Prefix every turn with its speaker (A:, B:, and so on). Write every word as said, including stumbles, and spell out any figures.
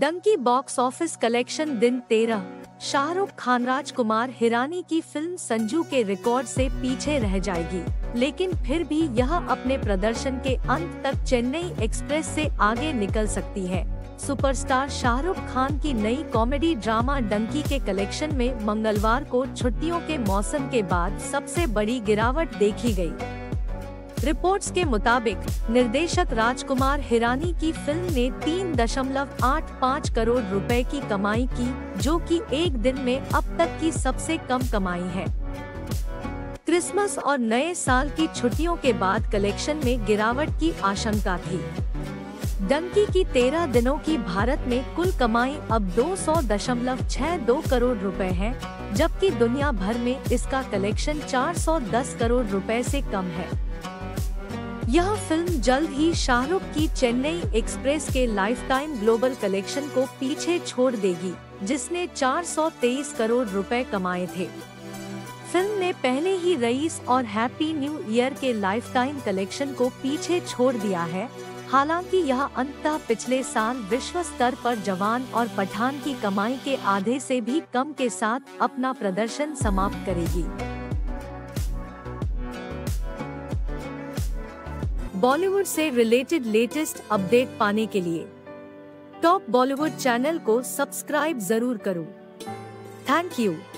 A: Dunki box office collection दिन तेरह। शाहरुख खान राजकुमार हिरानी की फिल्म संजू के रिकॉर्ड से पीछे रह जाएगी, लेकिन फिर भी यह अपने प्रदर्शन के अंत तक चेन्नई एक्सप्रेस से आगे निकल सकती है। सुपरस्टार शाहरुख खान की नई कॉमेडी ड्रामा डंकी के कलेक्शन में मंगलवार को छुट्टियों के मौसम के बाद सबसे बड़ी गिरावट देखी गई। रिपोर्ट्स के मुताबिक निर्देशक राजकुमार हिरानी की फिल्म ने तीन दशमलव आठ पाँच करोड़ रुपए की कमाई की, जो कि एक दिन में अब तक की सबसे कम कमाई है। क्रिसमस और नए साल की छुट्टियों के बाद कलेक्शन में गिरावट की आशंका थी। डंकी की तेरह दिनों की भारत में कुल कमाई अब दो सौ दशमलव छह दो करोड़ रुपए है, जबकि दुनिया भर में इसका कलेक्शन चार सौ दस करोड़ रुपए से कम है। यह फिल्म जल्द ही शाहरुख की चेन्नई एक्सप्रेस के लाइफटाइम ग्लोबल कलेक्शन को पीछे छोड़ देगी, जिसने चार सौ तेईस करोड़ रुपए कमाए थे। फिल्म ने पहले ही रईस और हैप्पी न्यू ईयर के लाइफटाइम कलेक्शन को पीछे छोड़ दिया है। हालांकि यह अंततः पिछले साल विश्व स्तर पर जवान और पठान की कमाई के आधे से भी कम के साथ अपना प्रदर्शन समाप्त करेगी। बॉलीवुड से रिलेटेड लेटेस्ट अपडेट पाने के लिए टॉप बॉलीवुड चैनल को सब्सक्राइब जरूर करो। Thank you.